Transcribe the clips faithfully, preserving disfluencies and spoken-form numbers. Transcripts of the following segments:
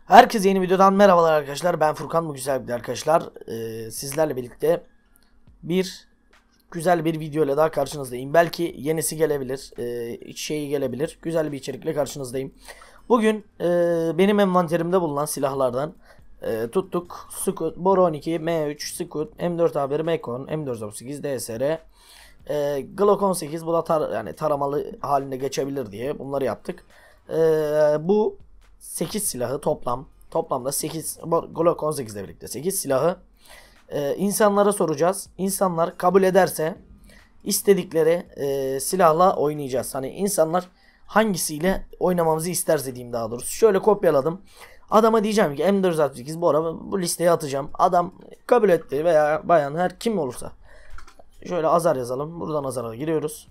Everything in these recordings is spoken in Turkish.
Herkese yeni videodan merhabalar arkadaşlar. Ben Furkan, bu güzel bir arkadaşlar. Ee, sizlerle birlikte bir güzel bir video ile daha karşınızdayım. Belki yenisi gelebilir, e, şeyi gelebilir. Güzel bir içerikle karşınızdayım. Bugün e, benim envanterimde bulunan silahlardan e, tuttuk. Scout, Bora on iki, M üç, Scout, M dört A bir, Mekon, M dört otuz sekiz, D S R, e, Glock on sekiz. Bu da tar yani taramalı halinde geçebilir diye bunları yaptık. E, bu sekiz silahı toplam toplamda sekiz Glock on sekiz ile birlikte sekiz silahı e, insanlara soracağız. İnsanlar kabul ederse istedikleri e, silahla oynayacağız. Hani insanlar hangisiyle oynamamızı isterse diyeyim daha doğrusu. Şöyle kopyaladım. Adama diyeceğim ki M dört altmış sekiz bu ara bu listeye atacağım. Adam kabul etti veya bayan her kim olursa. Şöyle Azar yazalım. Buradan Azar'a giriyoruz.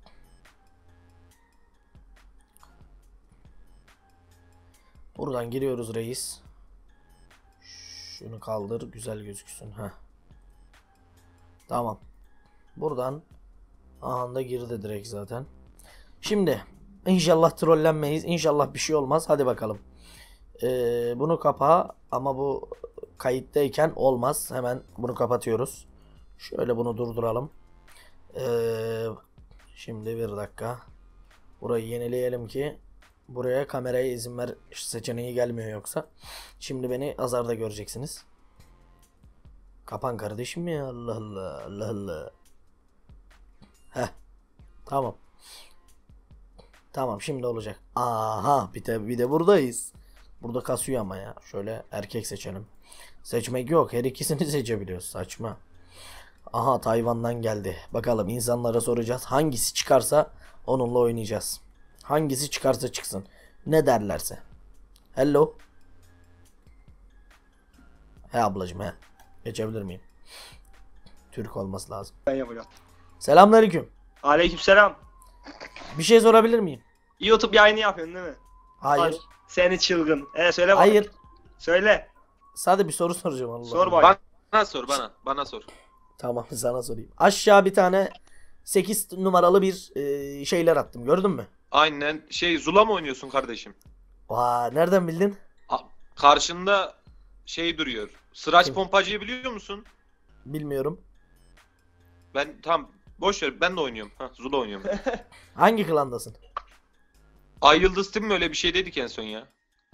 Buradan giriyoruz reis. Şunu kaldır, güzel gözüksün. Heh. Tamam. Buradan aha da girdi direkt zaten. Şimdi inşallah trollenmeyiz. İnşallah bir şey olmaz. Hadi bakalım. Ee, bunu kapa ama bu kayıttayken olmaz. Hemen bunu kapatıyoruz. Şöyle bunu durduralım. Ee, şimdi bir dakika. Burayı yenileyelim ki buraya kameraya izin ver seçeneği gelmiyor yoksa. Şimdi beni Azar'da göreceksiniz. Kapan kardeşim ya, Allah Allah Allah Allah. Heh. Tamam. Tamam, şimdi olacak. Aha, bir de, bir de buradayız. Burada kasıyor ama ya. Şöyle erkek seçelim. Seçmek yok. Her ikisini seçebiliyoruz. Saçma. Aha, Tayvan'dan geldi. Bakalım insanlara soracağız. Hangisi çıkarsa onunla oynayacağız. Hangisi çıkarsa çıksın. Ne derlerse. Hello. He ablacım he. Geçebilir miyim? Türk olması lazım. Ben yapacağım. Selamünaleyküm. Aleykümselam. Bir şey sorabilir miyim? YouTube yayını yapıyorsun değil mi? Hayır. Ay, seni çılgın. E söyle bana. Hayır. Söyle. Sadece bir soru soracağım Allah. Sor Allah. bak. Bana sor bana. Bana sor. Tamam, sana sorayım. Aşağı bir tane sekiz numaralı bir e, şeyler attım. Gördün mü? Aynen. Şey Zula mı oynuyorsun kardeşim? Vaa, nereden bildin? A- Karşında şey duruyor. Sıraç Kim? pompacıyı biliyor musun? Bilmiyorum. Ben tam boş ver, ben de oynuyorum. Ha, Zula oynuyorum. Hangi klandasın? Ay Yıldız Team mi öyle bir şey dedik en son ya?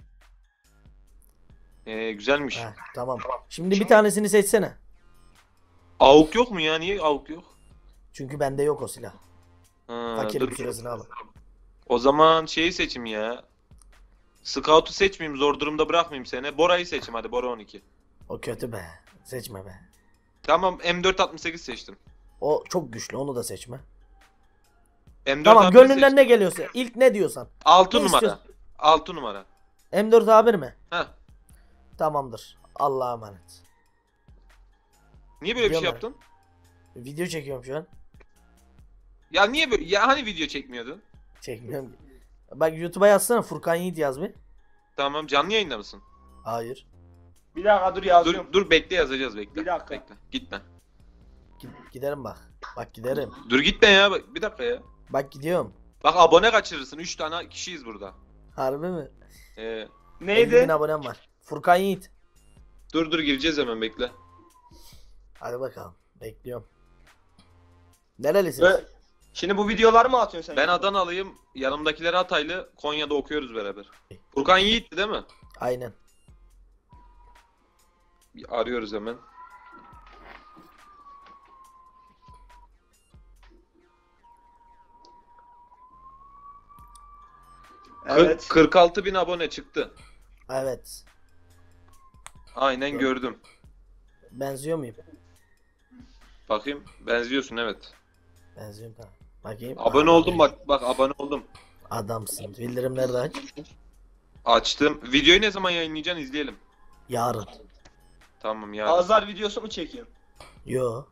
Ee, güzelmiş. Heh, tamam. Şimdi bir tanesini seçsene. Avuk yok mu ya? Niye avuk yok? Çünkü bende yok o silah. Ha, Fakirim dur. süresini al. O zaman şeyi seçim ya. Scout'u seçmeyeyim, zor durumda bırakmayayım seni. Bora'yı seçim hadi, Bora on iki. O kötü be. Seçme be. Tamam, M dört altmış sekiz seçtim. O çok güçlü. Onu da seçme. M dört Tamam, A bir gönlünden seçtim. ne geliyorsa. İlk ne diyorsan. altı Ne numara. istiyorsun? altı numara. M dört A bir mi? Heh. Tamamdır. Allah'a emanet. Niye böyle bir şey Biliyorum yaptın? Video çekiyorum şu an. Ya niye böyle? Ya hani video çekmiyordun? Çekmiyorum ki. Bak YouTube'a yazsana, Furkan Yiğit yaz bir. Tamam, canlı yayında mısın? Hayır. Bir dakika dur yazıyorum. Dur dur bekle, yazacağız, bekle. Bir dakika. Bekle. Gitme. Gid- giderim bak. Bak giderim. Dur gitme ya. Bak, bir dakika ya. Bak gidiyorum. Bak abone kaçırırsın. üç tane kişiyiz burada. Harbi mi? Ee, elli bin Neydi? abonem var. Furkan Yiğit. dur dur gireceğiz hemen, bekle. Hadi bakalım. Bekliyorum. Nerelisin? Ö- Şimdi bu videoları mı atıyorsun sen? Ben Adanalıyım. Yanımdakiler Hataylı. Konya'da okuyoruz beraber. Furkan Yiğit'ti değil mi? Aynen. Bir arıyoruz hemen. Evet. kırk altı bin abone çıktı. Evet. Aynen gördüm. Benziyor muyum? Bakayım. Benziyorsun, evet. Benziyorum, tamam. Bakayım. Abone Aa, oldum bak. Bak abone oldum. Adamsın. Bildirimleri de aç. Açtım. Videoyu ne zaman yayınlayacaksın, izleyelim. Yarın. Tamam ya. Azar videosu mu çekiyorsun? Yo.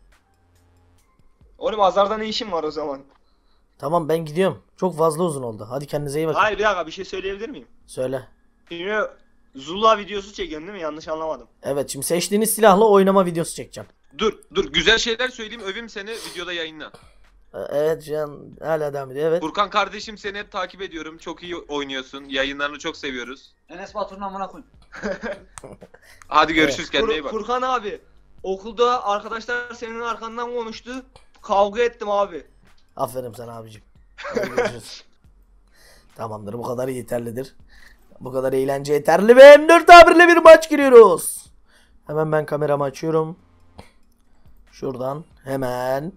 Oğlum Azar'da ne işin var o zaman? Tamam, ben gidiyorum. Çok fazla uzun oldu. Hadi kendinize iyi bakın. Hayır bir dakika, bir şey söyleyebilir miyim? Söyle. Şimdi Zula videosu çekiyorsun değil mi? Yanlış anlamadım. Evet, şimdi seçtiğiniz silahla oynama videosu çekeceğim. Dur dur, güzel şeyler söyleyeyim, öveyim seni, videoda yayınla. Ee, Evet şu an hala devam ediyor. Evet. Furkan kardeşim seni hep takip ediyorum. Çok iyi oynuyorsun. Yayınlarını çok seviyoruz. Enes Batur'un amına koyayım. Hadi görüşürüz, kendine iyi Fur- bak. Furkan abi. Okulda arkadaşlar senin arkandan konuştu. Kavga ettim abi. Aferin sana abicim. Hadi görüşürüz. Tamamdır, bu kadar yeterlidir. Bu kadar eğlence yeterli ve M dört tabirle bir maç giriyoruz. Hemen ben kameramı açıyorum. Şuradan hemen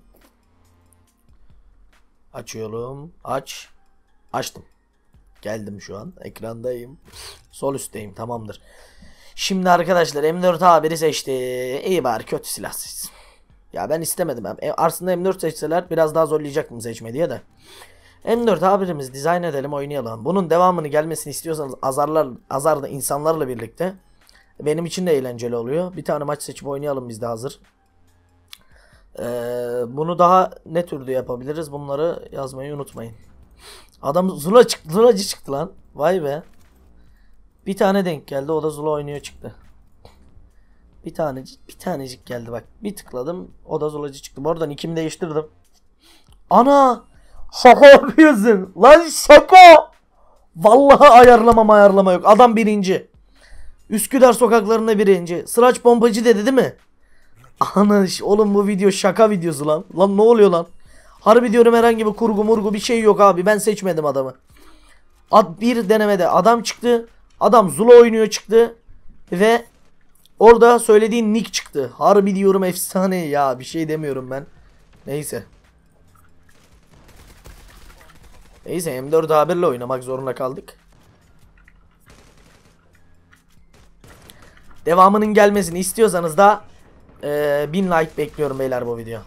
açıyorum. Aç. Açtım. Geldim şu an. Ekrandayım. Sol üstteyim. Tamamdır. Şimdi arkadaşlar M dört A bir'i seçti. İyi bari, kötü silahsız. Ya ben istemedim. E, Aslında M dört seçseler biraz daha zorlayacaktım seçme diye de. M dört A bir'imizi dizayn edelim, oynayalım. Bunun devamını gelmesini istiyorsanız azarlar, azarda insanlarla birlikte benim için de eğlenceli oluyor. Bir tane maç seçip oynayalım biz de hazır. Ee, bunu daha ne türlü yapabiliriz? Bunları yazmayı unutmayın. Adam Zula çıktı, Zulacı çıktı lan. Vay be. Bir tane denk geldi, o da Zula oynuyor çıktı. Bir tanecik, bir tanecik geldi bak. Bir tıkladım, o da Zulacı çıktı. Bu arada nickimi değiştirdim. Ana! Şaka yapıyorsun. Lan şaka! Vallahi ayarlama ayarlama yok. Adam birinci. Üsküdar sokaklarında birinci. Sıraç pompacı dedi değil mi? Ana oğlum, bu video şaka videosu lan. Lan ne oluyor lan? Harbi diyorum, herhangi bir kurgu murgu bir şey yok abi. Ben seçmedim adamı. Ad bir denemede adam çıktı. Adam Zula oynuyor çıktı. Ve orada söylediğin nick çıktı. Harbi diyorum, efsane ya. Bir şey demiyorum ben. Neyse. Neyse M dört A bir'le oynamak zorunda kaldık. Devamının gelmesini istiyorsanız da e, bin like bekliyorum beyler bu video.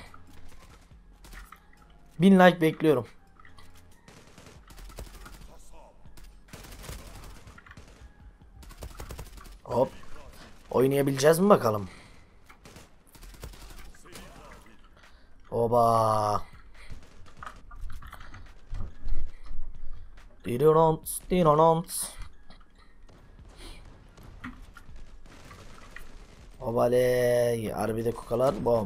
bin like bekliyorum. Hop. Oynayabileceğiz mi bakalım? Oba. Dinonons, dinonons. Obaley. Harbide kukalar bom.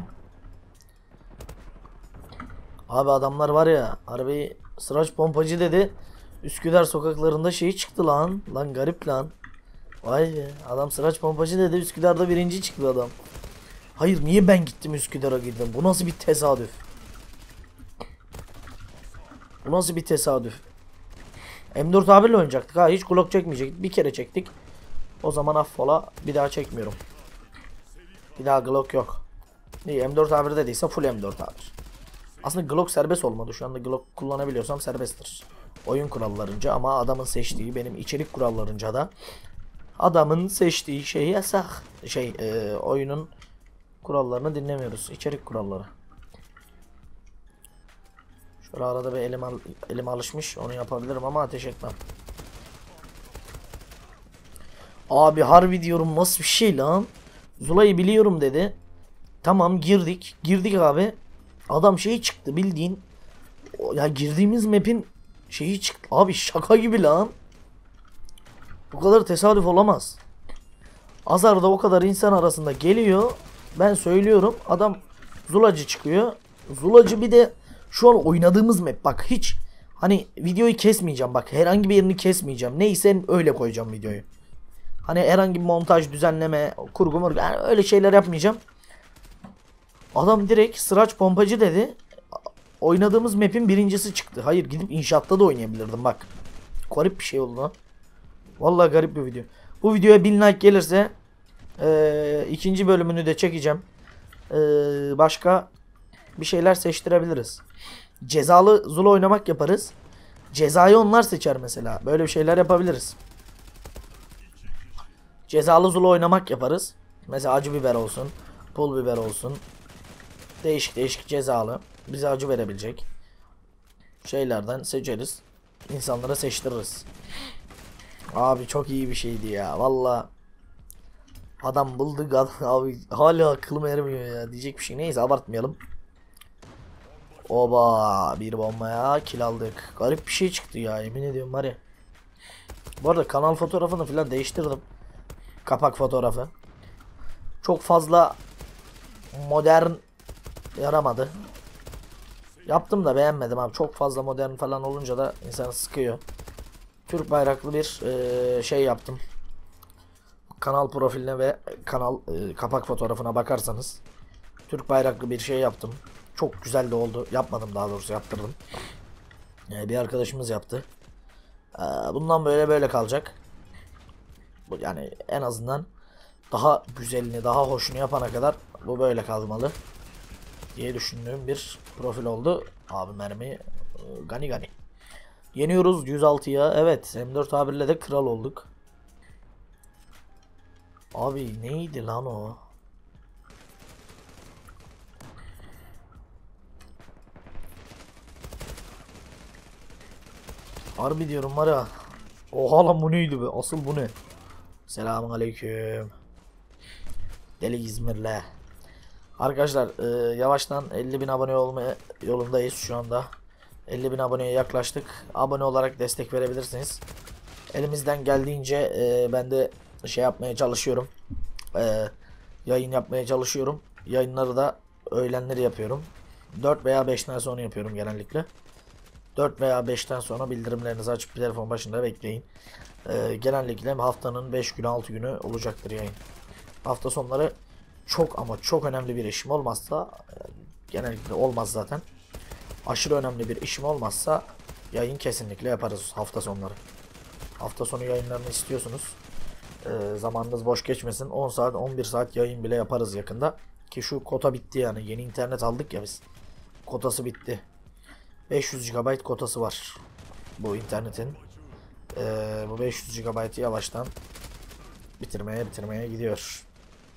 Abi adamlar var ya, harbi sıraç pompacı dedi. Üsküdar sokaklarında şey çıktı lan. Lan garip lan. Vay be, adam sıraç pompacı dedi, Üsküdar'da birinci çıktı adam. Hayır, niye ben gittim Üsküdar'a girdim? Bu nasıl bir tesadüf? Bu nasıl bir tesadüf? M dört A bir'le oynayacaktık ha, hiç Glock çekmeyecektik. Bir kere çektik. O zaman affola, bir daha çekmiyorum. Bir daha Glock yok. İyi, M dört A bir dediyse full M dört A bir. Aslında Glock serbest olmadı. Şu anda Glock kullanabiliyorsam serbesttir. Oyun kurallarınca, ama adamın seçtiği, benim içerik kurallarınca da adamın seçtiği şey yasak. Şey e, oyunun kurallarını dinlemiyoruz. İçerik kuralları. Şöyle arada bir elim, al, elim alışmış. Onu yapabilirim ama ateş etmem. Abi harbi diyorum, nasıl bir şey lan? Zula'yı biliyorum dedi. Tamam, girdik. Girdik abi. Adam şey çıktı bildiğin. Ya girdiğimiz map'in şeyi çıktı. Abi şaka gibi lan. Bu kadar tesadüf olamaz. Azar'da o kadar insan arasında geliyor. Ben söylüyorum, adam Zulacı çıkıyor. Zulacı bir de şu an oynadığımız map, bak hiç hani videoyu kesmeyeceğim, bak herhangi bir yerini kesmeyeceğim. Neyse öyle koyacağım videoyu. Hani herhangi bir montaj, düzenleme, kurgu murgu, yani öyle şeyler yapmayacağım. Adam direkt sıraç pompacı dedi. Oynadığımız map'in birincisi çıktı. Hayır, gidip inşaatta da oynayabilirdim bak. Garip bir şey oldu lan. Vallahi garip bir video. Bu videoya bin like gelirse ee, ikinci bölümünü de çekeceğim. Ee, başka bir şeyler seçtirebiliriz. Cezalı Zula oynamak yaparız. Cezayı onlar seçer mesela. Böyle bir şeyler yapabiliriz. Cezalı Zula oynamak yaparız. Mesela acı biber olsun. Pul biber olsun. Değişik değişik cezalı. Bize acı verebilecek şeylerden seçeriz. İnsanlara seçtiririz. Abi çok iyi bir şeydi ya. Valla adam bulduk abi. Hala aklım ermiyor ya. Diyecek bir şey. Neyse abartmayalım. Oba, bir bombaya kill aldık. Garip bir şey çıktı ya, yemin ediyorum var ya. Bu arada kanal fotoğrafını falan değiştirdim. Kapak fotoğrafı. Çok fazla modern yaramadı. Yaptım da beğenmedim abi. Çok fazla modern falan olunca da insanı sıkıyor. Türk bayraklı bir e, şey yaptım. Kanal profiline ve kanal e, kapak fotoğrafına bakarsanız Türk bayraklı bir şey yaptım. Çok güzel de oldu. Yapmadım, daha doğrusu yaptırdım. E, bir arkadaşımız yaptı. E, bundan böyle böyle kalacak. Bu yani en azından daha güzelini, daha hoşunu yapana kadar bu böyle kalmalı diye düşündüğüm bir profil oldu. Abi mermi e, gani gani. Yeniyoruz yüz altıya. Evet, M dört A bir ile de kral olduk. Abi neydi lan o? Harbi diyorum var ya. Oha lan, bu neydi be? Asıl bu ne? Selamun aleyküm. Deli İzmir'le. Arkadaşlar e, yavaştan elli bin abone olmaya yolundayız şu anda. elli bin aboneye yaklaştık. Abone olarak destek verebilirsiniz. Elimizden geldiğince e, ben de şey yapmaya çalışıyorum. E, yayın yapmaya çalışıyorum. Yayınları da öğlenleri yapıyorum. dört veya beşten sonra yapıyorum genellikle. dört veya beşten sonra bildirimlerinizi açıp bir telefon başında bekleyin. E, genellikle haftanın beş günü altı günü olacaktır yayın. Hafta sonları çok ama çok önemli bir işim olmazsa, e, genellikle olmaz zaten. Aşırı önemli bir işim olmazsa yayın kesinlikle yaparız hafta sonları. Hafta sonu yayınlarını istiyorsunuz. Ee, zamanınız boş geçmesin. on saat on bir saat yayın bile yaparız yakında. Ki şu kota bitti yani. Yeni internet aldık ya biz. Kotası bitti. beş yüz gigabayt kotası var bu internetin. Ee, bu beş yüz gigabaytı yavaştan bitirmeye bitirmeye gidiyor.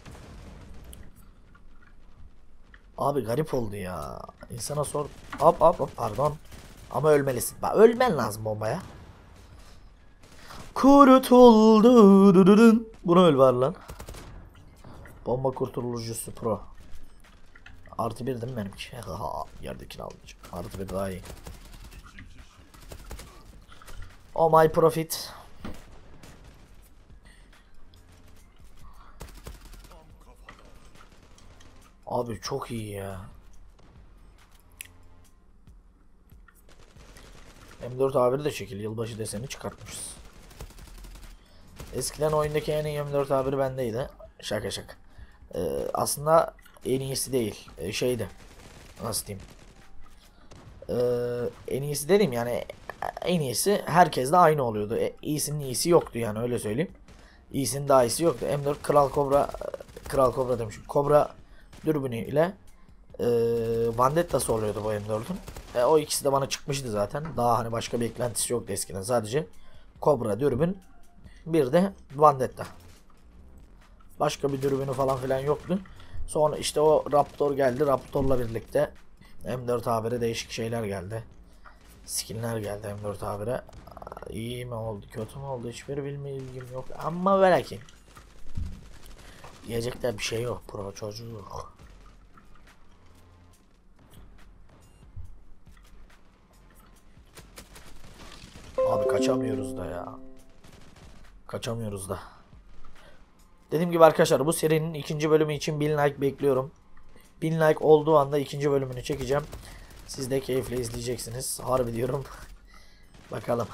Abi garip oldu ya. İnsana sor. Hop hop hop, pardon. Ama ölmelisin. Bak, ölmen lazım bombaya. Kurutuldu. Bunu öl var lan. Bomba kurtulucusu pro. Artı bir değil mi benimki? Yerdekini almayacağım. Artı bir daha iyi. Oh my profit. Abi çok iyi ya. M dört A bir de şekil yılbaşı deseni çıkartmışız. Eskiden oyundaki en iyi M dört A bir bendeydi. Şaka şaka. Ee, aslında en iyisi değil. Ee, şeydi. Nasıl diyeyim? Ee, en iyisi dedim yani, en iyisi herkes de aynı oluyordu. E, iyisinin iyisi yoktu yani, öyle söyleyeyim. İyisinin daha iyisi yoktu. M dört Kral Kobra, Kral Kobra demişim. Kobra dürbünü ile e, Vandetta'sı oluyordu bu M dört'ün. E, o ikisi de bana çıkmıştı zaten. Daha hani başka bir eklentisi yoktu eskiden. Sadece Kobra dürbün, bir de Vandetta. Başka bir dürbünü falan filan yoktu. Sonra işte o Raptor geldi. Raptor'la birlikte M dört A bir'e değişik şeyler geldi. Skinler geldi M dört A bir'e. İyi mi oldu, kötü mü oldu hiçbir bilgim yok. Ama ve lakin diyecek de bir şey yok. Pro çocuk. Abi kaçamıyoruz da ya. Kaçamıyoruz da. Dediğim gibi arkadaşlar, bu serinin ikinci bölümü için bin like bekliyorum. bin like olduğu anda ikinci bölümünü çekeceğim. Siz de keyifle izleyeceksiniz. Harbi diyorum. Bakalım.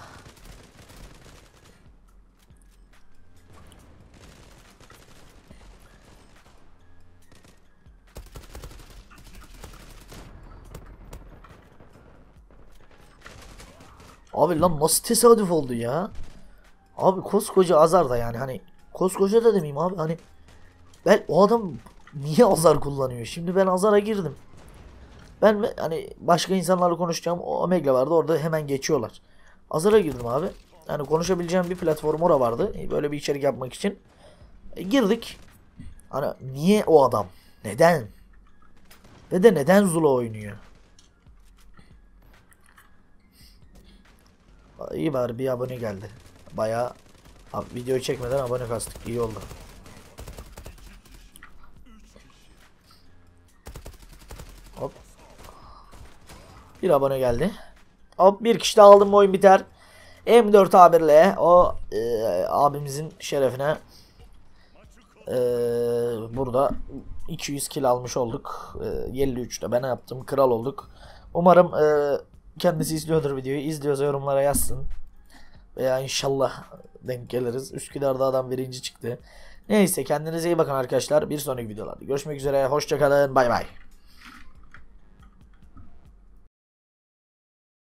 Abi lan nasıl tesadüf oldu ya? Abi koskoca Azar da yani, hani koskoca da demeyeyim abi, hani ben o adam niye Azar kullanıyor? Şimdi ben Azar'a girdim. Ben hani başka insanlarla konuşacağım, o Omega vardı orada, hemen geçiyorlar. Azar'a girdim abi. Hani konuşabileceğim bir platform orada vardı. Böyle bir içerik yapmak için. E, girdik. Hani niye o adam? Neden? Ve de neden Zula oynuyor? İyi bari bir abone geldi. Bayağı abi, videoyu çekmeden abone kastık. İyi oldu. Hop. Bir abone geldi. Hop, bir kişi de aldım, bu oyun biter. M dört A bir ile o e, abimizin şerefine e, burada iki yüz kill almış olduk. E, elli üçte ben yaptım. Kral olduk. Umarım e, kendisi izliyordur videoyu. İzliyorsa yorumlara yazsın. Veya inşallah denk geliriz. Üsküdar'da adam birinci çıktı. Neyse kendinize iyi bakın arkadaşlar. Bir sonraki videolarda görüşmek üzere. Hoşça kalın. Bay bay.